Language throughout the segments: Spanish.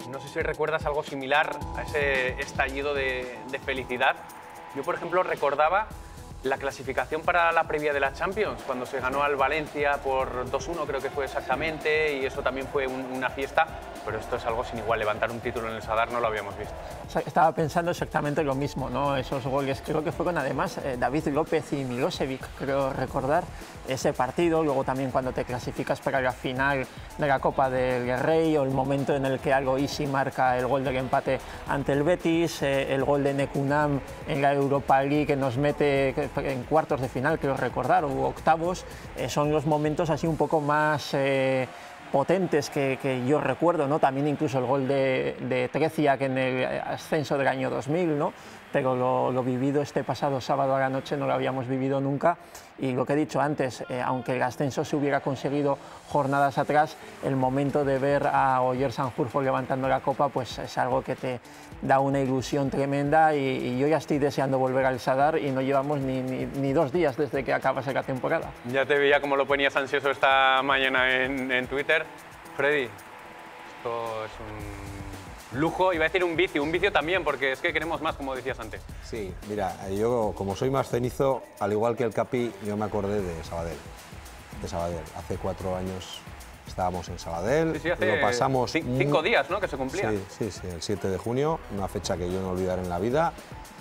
No sé si recuerdas algo similar a ese estallido de felicidad. Yo, por ejemplo, recordaba la clasificación para la previa de la Champions, cuando se ganó al Valencia por 2-1, creo que fue exactamente, y eso también fue una fiesta, pero esto es algo sin igual, levantar un título en el Sadar no lo habíamos visto. Estaba pensando exactamente lo mismo, ¿no? Esos goles, creo que fueron además David López y Milosevic, creo recordar ese partido, luego también cuando te clasificas para la final de la Copa del Rey, o el momento en el que Algo Isi marca el gol del empate ante el Betis, el gol de Nekunam en la Europa League que nos mete en cuartos de final, creo recordar, o octavos, son los momentos así un poco más potentes que yo recuerdo, ¿no? También incluso el gol de Treciak en el ascenso del año 2000, ¿no? Pero lo vivido este pasado sábado a la noche no lo habíamos vivido nunca, y lo que he dicho antes, aunque el ascenso se hubiera conseguido jornadas atrás, el momento de ver a Oyer Sanjurjo levantando la copa pues es algo que te da una ilusión tremenda, y yo ya estoy deseando volver al Sadar y no llevamos ni 2 días desde que acabase la temporada. Ya te veía como lo ponías ansioso esta mañana en Twitter. Freddy, esto es un lujo, iba a decir un vicio también, porque es que queremos más, como decías antes. Sí, mira, yo como soy más cenizo, al igual que el Capi, yo me acordé de Sabadell. Hace 4 años estábamos en Sabadell, sí, hace lo pasamos 5 días, ¿no?, que se cumplía. Sí, el 7 de junio, una fecha que yo no olvidaré en la vida.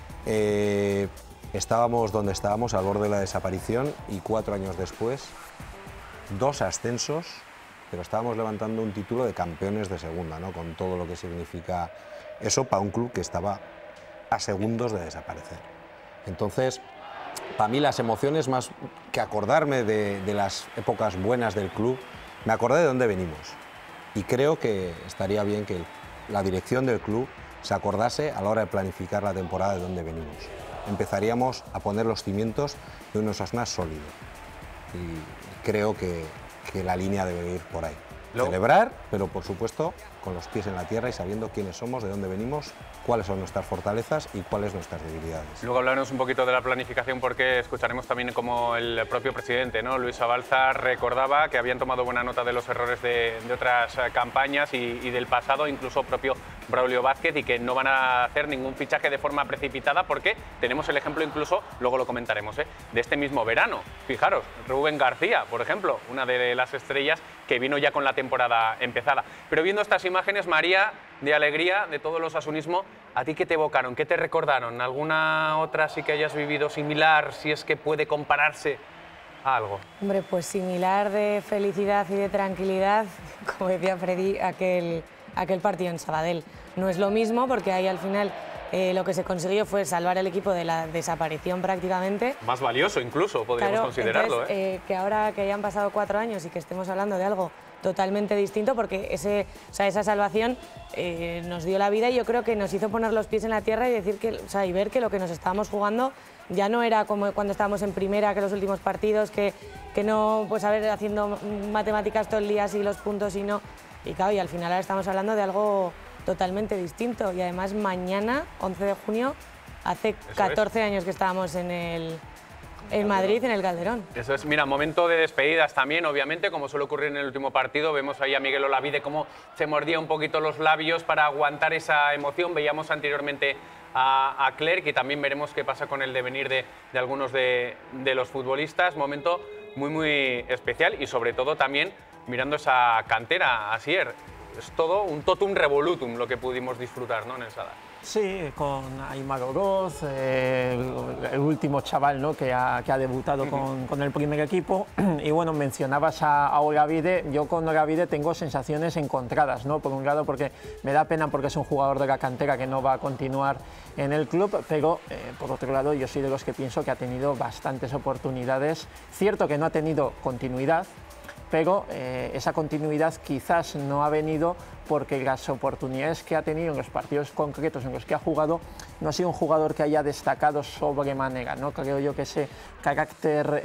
Estábamos donde estábamos, al borde de la desaparición, y 4 años después, 2 ascensos, pero estábamos levantando un título de campeones de segunda, ¿no?, con todo lo que significa eso para un club que estaba a segundos de desaparecer. Entonces, para mí las emociones, más que acordarme de las épocas buenas del club, me acordé de dónde venimos, y creo que estaría bien que la dirección del club se acordase a la hora de planificar la temporada de dónde venimos. Empezaríamos a poner los cimientos de un Osasuna sólido, y creo que la línea debe ir por ahí. Celebrar, pero por supuesto con los pies en la tierra y sabiendo quiénes somos, de dónde venimos, cuáles son nuestras fortalezas y cuáles nuestras debilidades. Luego hablaremos un poquito de la planificación, porque escucharemos también como el propio presidente, ¿no?, Luis Abalza, recordaba que habían tomado buena nota de los errores de otras campañas y del pasado, incluso propio Braulio Vázquez, y que no van a hacer ningún fichaje de forma precipitada, porque tenemos el ejemplo incluso, luego lo comentaremos, de este mismo verano. Fijaros, Rubén García, por ejemplo, una de las estrellas que vino ya con la temporada empezada. Pero viendo estas imágenes, María, de alegría, de todo el osasunismo, ¿a ti qué te evocaron? ¿Qué te recordaron? ¿Alguna otra sí que hayas vivido similar, si es que puede compararse a algo? Hombre, pues similar de felicidad y de tranquilidad, como decía Freddy, aquel partido en Sabadell. No es lo mismo, porque ahí al final lo que se consiguió fue salvar el equipo de la desaparición prácticamente. Más valioso incluso, podríamos considerarlo. Entonces, que ahora que hayan pasado 4 años y que estemos hablando de algo totalmente distinto, porque esa salvación nos dio la vida, y yo creo que nos hizo poner los pies en la tierra y decir y ver que lo que nos estábamos jugando ya no era como cuando estábamos en primera, que los últimos partidos, que no, pues a ver, haciendo matemáticas todo el día, así los puntos y no. Y claro, y al final ahora estamos hablando de algo totalmente distinto, y además mañana, 11 de junio, hace 14 años que estábamos en Madrid, en el Calderón. Eso es, mira, momento de despedidas también, obviamente, como suele ocurrir en el último partido. Vemos ahí a Miguel Olavide cómo se mordía un poquito los labios para aguantar esa emoción. Veíamos anteriormente a Clerc, y también veremos qué pasa con el devenir de algunos de los futbolistas. Momento muy especial, y sobre todo también mirando esa cantera, Asier. Es todo un totum revolutum lo que pudimos disfrutar, ¿no?, en el Sadar. Sí, con Aimar Oroz, el último chaval, ¿no?, que ha debutado con el primer equipo. Y bueno, mencionabas a Olavide. Yo con Olavide tengo sensaciones encontradas, ¿no? Por un lado, porque me da pena porque es un jugador de la cantera que no va a continuar en el club, pero por otro lado yo soy de los que pienso que ha tenido bastantes oportunidades. Cierto que no ha tenido continuidad, pero esa continuidad quizás no ha venido porque las oportunidades que ha tenido en los partidos concretos en los que ha jugado, no ha sido un jugador que haya destacado sobremanera, ¿no? Creo yo que ese carácter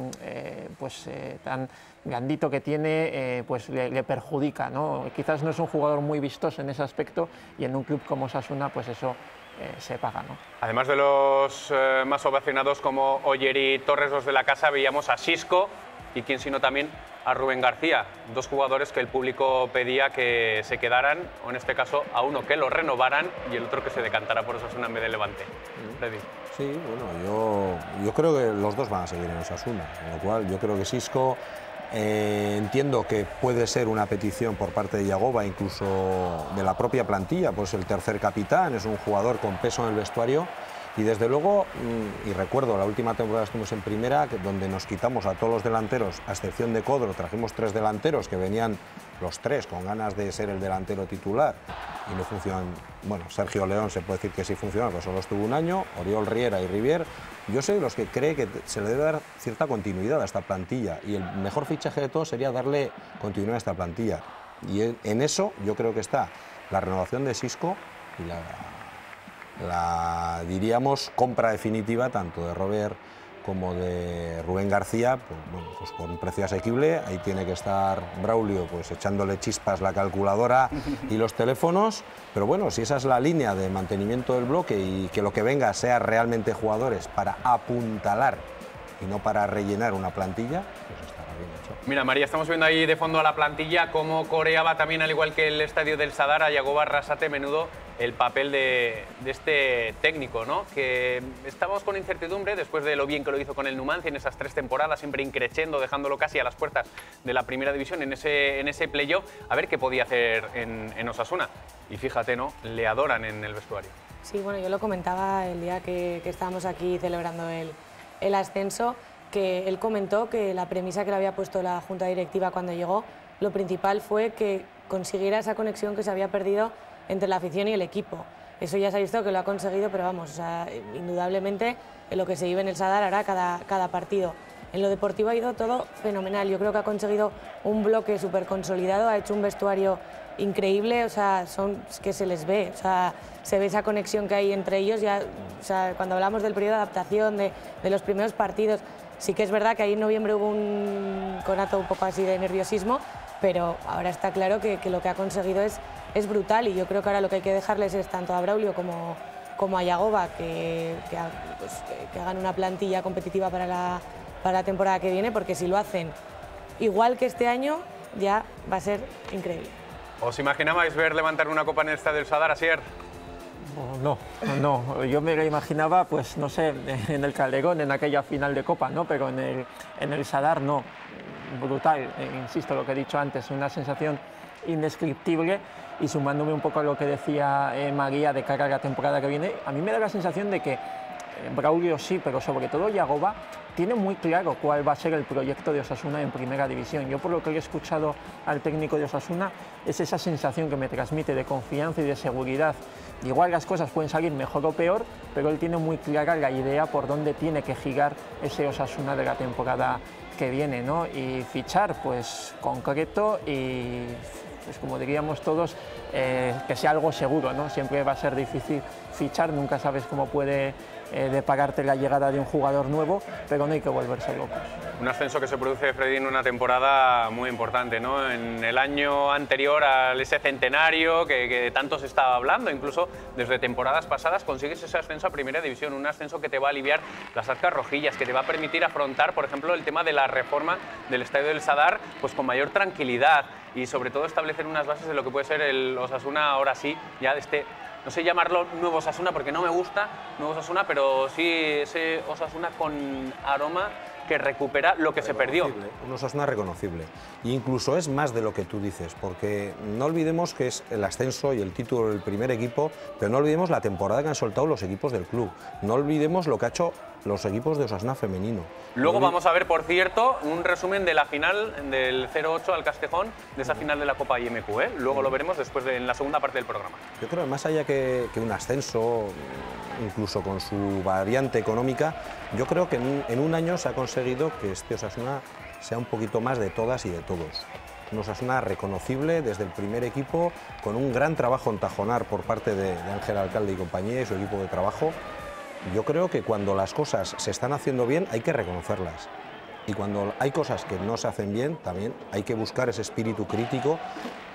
tan grandito que tiene pues le perjudica, ¿no? Quizás no es un jugador muy vistoso en ese aspecto, y en un club como Osasuna pues eso se paga, ¿no? Además de los más ovacionados como Oyer y Torres, los de la casa, veíamos a Xisco, y quién sino también a Rubén García, dos jugadores que el público pedía que se quedaran, o en este caso a uno que lo renovaran y el otro que se decantara por Osasuna en vez de Levante. Freddy. Sí, bueno, yo creo que los dos van a seguir en Osasuna, con lo cual yo creo que Xisco, entiendo que puede ser una petición por parte de Yagoba, incluso de la propia plantilla, pues el tercer capitán, es un jugador con peso en el vestuario. Y desde luego, y recuerdo la última temporada estuvimos en primera, donde nos quitamos a todos los delanteros, a excepción de Codro, trajimos 3 delanteros que venían los 3 con ganas de ser el delantero titular y no funcionan. Bueno, Sergio León se puede decir que sí funciona, pero solo estuvo un año, Oriol Riera y Rivier. Yo soy de los que cree que se le debe dar cierta continuidad a esta plantilla y el mejor fichaje de todos sería darle continuidad a esta plantilla. Y en eso yo creo que está la renovación de Xisco y la diríamos compra definitiva tanto de Robert como de Rubén García, pues, bueno, pues por un precio asequible. Ahí tiene que estar Braulio pues echándole chispas la calculadora y los teléfonos, pero bueno, si esa es la línea de mantenimiento del bloque y que lo que venga sea realmente jugadores para apuntalar y no para rellenar una plantilla, pues estará bien hecho. Mira, María, estamos viendo ahí de fondo a la plantilla cómo coreaba también, al igual que el estadio del Sadar, a Yagoba Arrasate menudo el papel de este técnico, ¿no? Que estamos con incertidumbre después de lo bien que lo hizo con el Numancia en esas 3 temporadas, siempre increciendo, dejándolo casi a las puertas de la primera división en ese playoff, a ver qué podía hacer en Osasuna. Y fíjate, ¿no? Le adoran en el vestuario. Sí, bueno, yo lo comentaba el día que estábamos aquí celebrando el ascenso, que él comentó que la premisa que le había puesto la Junta Directiva cuando llegó, lo principal fue que consiguiera esa conexión que se había perdido entre la afición y el equipo. Eso ya se ha visto que lo ha conseguido, pero vamos, o sea, indudablemente en lo que se vive en el Sadar hará cada partido. En lo deportivo ha ido todo fenomenal. Yo creo que ha conseguido un bloque súper consolidado, ha hecho un vestuario increíble, o sea, que se les ve, o sea, se ve esa conexión que hay entre ellos. Ya, o sea, cuando hablamos del periodo de adaptación, de los primeros partidos, sí que es verdad que ahí en noviembre hubo un conato un poco así de nerviosismo, pero ahora está claro que lo que ha conseguido es brutal, y yo creo que ahora lo que hay que dejarles es tanto a Braulio como a Yagoba que hagan una plantilla competitiva para la temporada que viene, porque si lo hacen igual que este año ya va a ser increíble. ¿Os imaginabais ver levantar una copa en el estadio del Sadar, Asier? No, yo me lo imaginaba, pues no sé, en el Calderón, en aquella final de Copa, ¿no? Pero en el Sadar no. Brutal, insisto, lo que he dicho antes, una sensación indescriptible. Y sumándome un poco a lo que decía María de cara a la temporada que viene, a mí me da la sensación de que Braulio sí, pero sobre todo Yagoba tiene muy claro cuál va a ser el proyecto de Osasuna en primera división. Yo, por lo que he escuchado al técnico de Osasuna, es esa sensación que me transmite de confianza y de seguridad. Igual las cosas pueden salir mejor o peor, pero él tiene muy clara la idea por dónde tiene que girar ese Osasuna de la temporada que viene, ¿no? Y fichar, pues concreto y, pues como diríamos todos, que sea algo seguro, ¿no? Siempre va a ser difícil fichar, nunca sabes cómo puede depararte la llegada de un jugador nuevo, pero no hay que volverse locos. Un ascenso que se produce, Freddy, en una temporada muy importante, ¿no? En el año anterior a ese centenario que tanto se estaba hablando, incluso desde temporadas pasadas consigues ese ascenso a primera división, un ascenso que te va a aliviar las arcas rojillas, que te va a permitir afrontar, por ejemplo, el tema de la reforma del estadio del Sadar, pues con mayor tranquilidad y sobre todo establecer unas bases de lo que puede ser el Osasuna ahora sí, ya de este, no sé llamarlo nuevo Osasuna porque no me gusta nuevo Osasuna, pero sí ese Osasuna con aroma que recupera lo que se perdió. Un Osasuna reconocible. E incluso es más de lo que tú dices, porque no olvidemos que es el ascenso y el título del primer equipo, pero no olvidemos la temporada que han soltado los equipos del club. No olvidemos lo que ha hecho los equipos de Osasuna femenino. Luego vamos a ver, por cierto, un resumen de la final del 0-8 al Castejón, de esa final de la Copa IMQ, ¿eh? Luego lo veremos después en la segunda parte del programa. Yo creo que más allá que un ascenso, incluso con su variante económica, yo creo que en un año se ha conseguido que este Osasuna sea un poquito más de todas y de todos. Un Osasuna reconocible desde el primer equipo, con un gran trabajo en Tajonar por parte de Ángel Alcalde y compañía y su equipo de trabajo. Yo creo que cuando las cosas se están haciendo bien hay que reconocerlas, y cuando hay cosas que no se hacen bien también hay que buscar ese espíritu crítico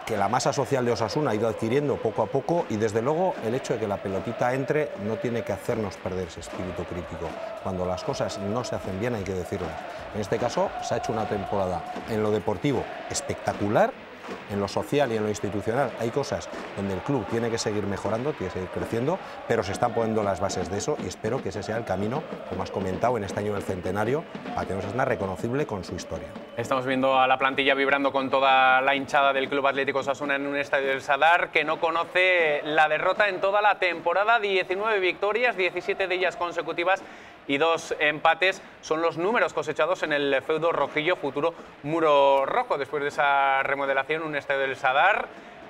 que la masa social de Osasuna ha ido adquiriendo poco a poco, y desde luego el hecho de que la pelotita entre no tiene que hacernos perder ese espíritu crítico. Cuando las cosas no se hacen bien hay que decirlo. En este caso se ha hecho una temporada en lo deportivo espectacular. En lo social y en lo institucional hay cosas donde el club tiene que seguir mejorando, tiene que seguir creciendo, pero se están poniendo las bases de eso, y espero que ese sea el camino, como has comentado, en este año del centenario, para que Osasuna reconocible con su historia. Estamos viendo a la plantilla vibrando con toda la hinchada del Club Atlético Osasuna en un estadio del Sadar que no conoce la derrota en toda la temporada. 19 victorias, 17 de ellas consecutivas y 2 empates. Son los números cosechados en el feudo rojillo, futuro muro rojo, después de esa remodelación, un estadio del Sadar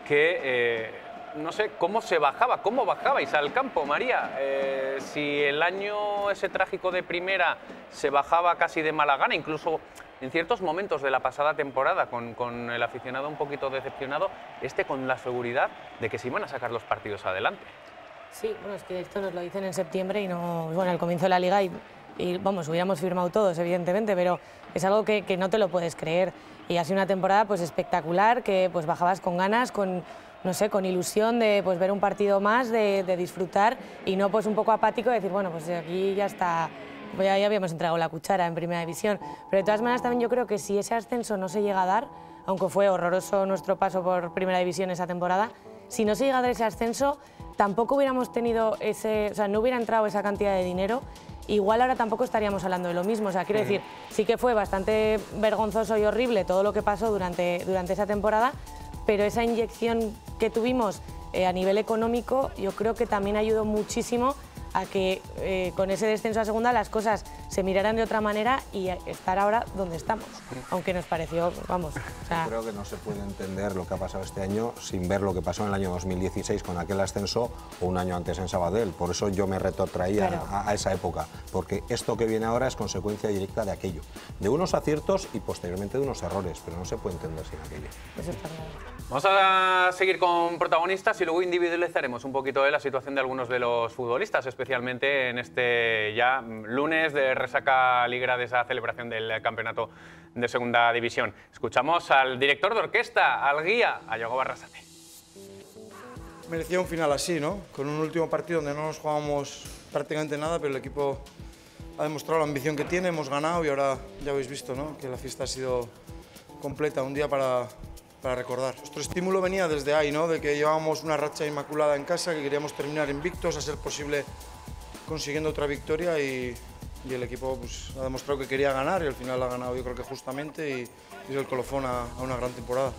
que no sé cómo bajabais al campo, María. Si el año ese trágico de primera se bajaba casi de mala gana, incluso en ciertos momentos de la pasada temporada con el aficionado un poquito decepcionado, con la seguridad de que se iban a sacar los partidos adelante. Sí, bueno, es que esto nos lo dicen en septiembre y no, bueno, al comienzo de la liga y vamos, hubiéramos firmado todos, evidentemente, pero es algo que no te lo puedes creer. Y ha sido una temporada pues espectacular, que pues bajabas con ganas, con, no sé, con ilusión de pues ver un partido más, de disfrutar, y no pues un poco apático de decir, bueno, pues aquí ya está, pues ya habíamos entregado la cuchara en Primera División. Pero de todas maneras también yo creo que si ese ascenso no se llega a dar, aunque fue horroroso nuestro paso por Primera División esa temporada, si no se llega a dar ese ascenso, tampoco hubiéramos tenido no hubiera entrado esa cantidad de dinero, igual ahora tampoco estaríamos hablando de lo mismo. O sea, quiero decir, sí que fue bastante vergonzoso y horrible todo lo que pasó durante esa temporada, pero esa inyección que tuvimos a nivel económico yo creo que también ayudó muchísimo a que con ese descenso a segunda las cosas se miraran de otra manera y estar ahora donde estamos, aunque nos pareció, vamos... O sea... Yo creo que no se puede entender lo que ha pasado este año sin ver lo que pasó en el año 2016 con aquel ascenso o un año antes en Sabadell. Por eso yo me retrotraía a esa época, porque esto que viene ahora es consecuencia directa de aquello, de unos aciertos y posteriormente de unos errores, pero no se puede entender sin aquello. Eso está claro. Vamos a seguir con protagonistas y luego individualizaremos un poquito de la situación de algunos de los futbolistas, especialmente en este ya lunes de resaca liguera de esa celebración del campeonato de Segunda División. Escuchamos al director de orquesta, al guía, a Yago Barrasate. Merecía un final así, ¿no? Con un último partido donde no nos jugábamos prácticamente nada, pero el equipo ha demostrado la ambición que tiene, hemos ganado y ahora ya habéis visto, ¿no?, que la fiesta ha sido completa, un día para recordar. Nuestro estímulo venía desde ahí, ¿no?, de que llevábamos una racha inmaculada en casa, que queríamos terminar invictos, a ser posible consiguiendo otra victoria, y el equipo pues, ha demostrado que quería ganar y al final ha ganado, yo creo que justamente, y es el colofón a una gran temporada.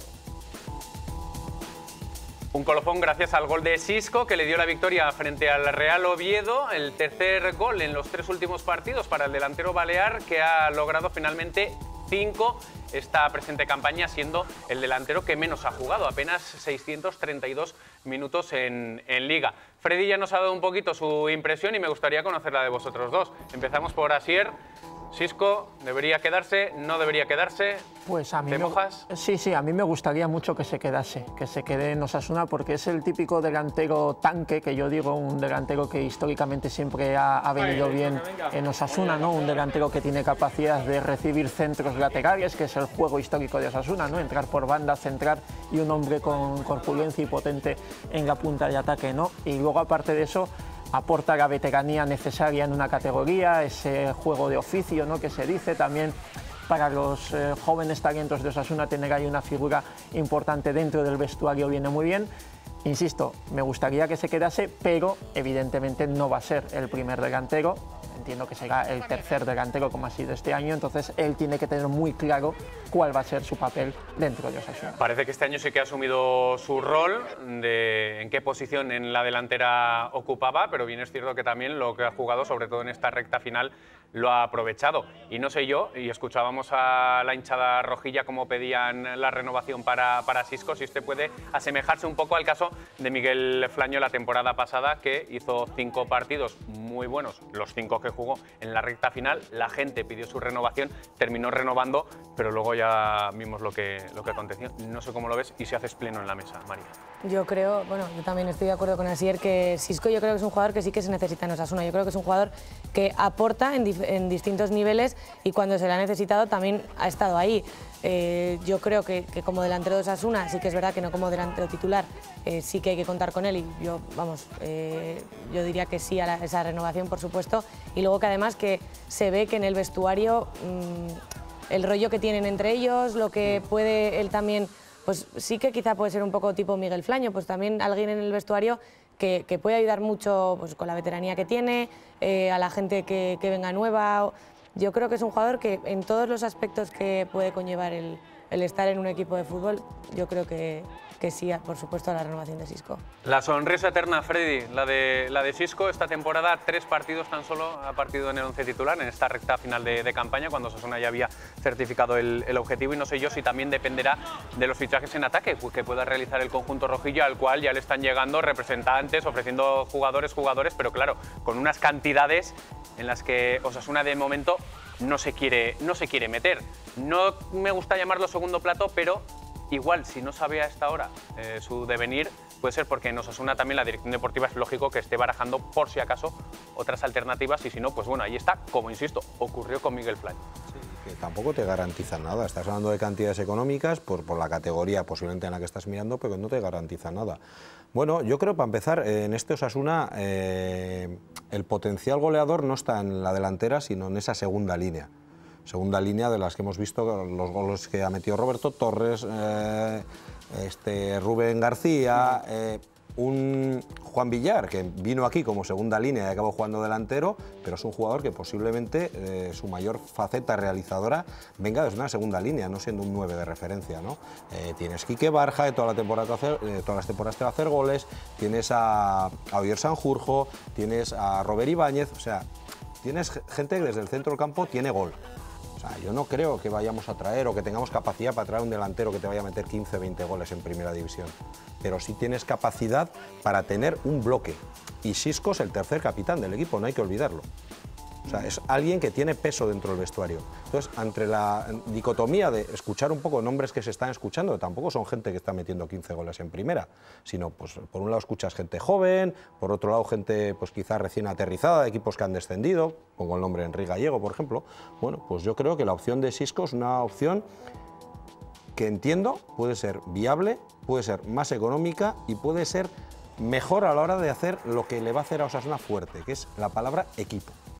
Un colofón gracias al gol de Xisco, que le dio la victoria frente al Real Oviedo, el tercer gol en los 3 últimos partidos para el delantero balear, que ha logrado finalmente 5 esta presente campaña, siendo el delantero que menos ha jugado, apenas 632 minutos en Liga. Freddy ya nos ha dado un poquito su impresión y me gustaría conocer la de vosotros dos. Empezamos por Asier. Xisco, ¿debería quedarse? ¿No debería quedarse? Pues a mí ¿Te mojas? Sí, a mí me gustaría mucho que se quede en Osasuna, porque es el típico delantero tanque, que yo digo, un delantero que históricamente siempre ha venido bien en Osasuna, ¿no? Un delantero que tiene capacidad de recibir centros laterales, que es el juego histórico de Osasuna, ¿no? Entrar por banda, centrar, y un hombre con corpulencia y potente en la punta de ataque, ¿no? Y luego, aparte de eso, aporta la veteranía necesaria en una categoría, ese juego de oficio, ¿no?, que se dice también. Para los jóvenes talentos de Osasuna, tener ahí una figura importante dentro del vestuario viene muy bien. Insisto, me gustaría que se quedase, pero evidentemente no va a ser el primer delantero. Entiendo que será el tercer delantero, como ha sido este año, entonces él tiene que tener muy claro cuál va a ser su papel dentro de Osasuna. Parece que este año sí que ha asumido su rol, de en qué posición en la delantera ocupaba, pero bien es cierto que también lo que ha jugado, sobre todo en esta recta final, lo ha aprovechado. Y no sé yo, y escuchábamos a la hinchada rojilla cómo pedían la renovación para Xisco, si usted puede asemejarse un poco al caso de Miguel Flaño la temporada pasada, que hizo 5 partidos muy buenos, los 5 que jugó en la recta final. La gente pidió su renovación, terminó renovando, pero luego ya vimos lo que aconteció. No sé cómo lo ves y si haces pleno en la mesa, María. Yo creo, bueno, yo también estoy de acuerdo con Asier que Xisco yo creo que es un jugador que sí que se necesita en Osasuna. Yo creo que es un jugador que aporta en distintos niveles y cuando se le ha necesitado también ha estado ahí. Yo creo que como delantero de Osasuna, sí que es verdad que no como delantero titular, sí que hay que contar con él y yo, vamos, yo diría que sí a esa renovación, por supuesto. Y luego que además que se ve que en el vestuario el rollo que tienen entre ellos, lo que puede él también, pues sí que quizá puede ser un poco tipo Miguel Flaño, pues también alguien en el vestuario que puede ayudar mucho pues, con la veteranía que tiene, a la gente que venga nueva. Yo creo que es un jugador que en todos los aspectos que puede conllevar el estar en un equipo de fútbol, yo creo que sí, por supuesto, a la renovación de Xisco. La sonrisa eterna, Freddy, la de Xisco. Esta temporada 3 partidos tan solo ha partido en el 11 titular, en esta recta final de campaña, cuando Osasuna ya había certificado el objetivo, y no sé yo si también dependerá de los fichajes en ataque que pueda realizar el conjunto rojillo, al cual ya le están llegando representantes, ofreciendo jugadores, pero claro, con unas cantidades en las que Osasuna de momento no se quiere meter. No me gusta llamarlo segundo plato, pero igual, si no sabe a esta hora su devenir, puede ser porque en Osasuna también la dirección deportiva es lógico que esté barajando, por si acaso, otras alternativas, y si no, pues bueno, ahí está, como insisto, ocurrió con Miguel Flaño. Sí, que tampoco te garantiza nada. Estás hablando de cantidades económicas por la categoría posiblemente en la que estás mirando, pero no te garantiza nada. Bueno, yo creo, para empezar, en este Osasuna el potencial goleador no está en la delantera, sino en esa segunda línea. Segunda línea de las que hemos visto, los goles que ha metido Roberto Torres, Rubén García, un Juan Villar, que vino aquí como segunda línea y acabó jugando delantero, pero es un jugador que posiblemente su mayor faceta realizadora venga desde una segunda línea, no siendo un 9 de referencia, ¿no? Tienes Quique Barja, de todas las temporadas te va a hacer goles, tienes a Oyer Sanjurjo, tienes a Robert Ibáñez, o sea, tienes gente que desde el centro del campo tiene gol. O sea, yo no creo que vayamos a traer o que tengamos capacidad para traer un delantero que te vaya a meter 15 o 20 goles en primera división. Pero sí tienes capacidad para tener un bloque. Y Xisco es el tercer capitán del equipo, no hay que olvidarlo. O sea, es alguien que tiene peso dentro del vestuario. Entonces, entre la dicotomía de escuchar un poco nombres que se están escuchando, tampoco son gente que está metiendo 15 goles en primera, sino, pues, por un lado escuchas gente joven, por otro lado gente, pues quizás recién aterrizada, de equipos que han descendido, pongo el nombre de Enrique Gallego, por ejemplo. Bueno, pues yo creo que la opción de Xisco es una opción que entiendo puede ser viable, puede ser más económica y puede ser mejor a la hora de hacer lo que le va a hacer a Osasuna fuerte, que es la palabra equipo.